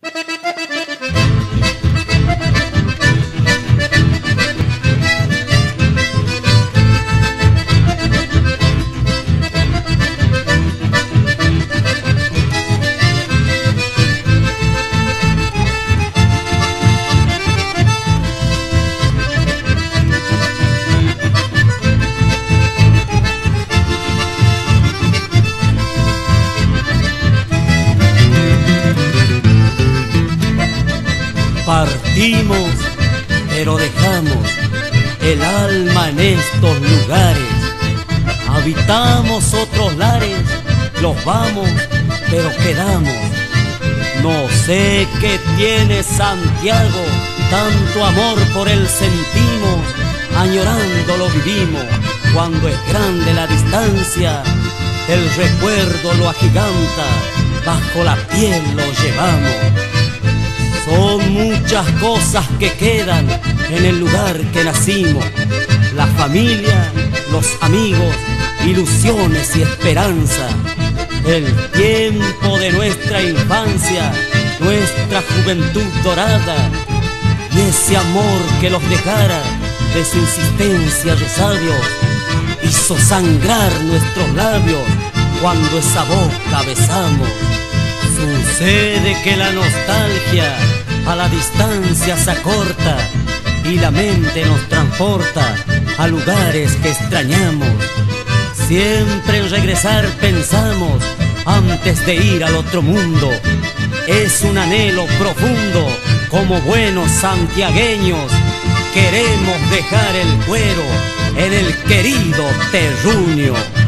Partimos, pero dejamos el alma en estos lugares. Habitamos otros lares, los vamos, pero quedamos. No sé qué tiene Santiago, tanto amor por él sentimos, añorando lo vivimos. Cuando es grande la distancia, el recuerdo lo agiganta, bajo la piel lo llevamos. Son muchas cosas que quedan en el lugar que nacimos: la familia, los amigos, ilusiones y esperanza. El tiempo de nuestra infancia, nuestra juventud dorada, y ese amor que los dejara de su insistencia resabios, hizo sangrar nuestros labios cuando esa boca besamos. Sucede que la nostalgia a la distancia se acorta y la mente nos transporta a lugares que extrañamos. Siempre en regresar pensamos antes de ir al otro mundo. Es un anhelo profundo, como buenos santiagueños queremos dejar el cuero en el querido terruño.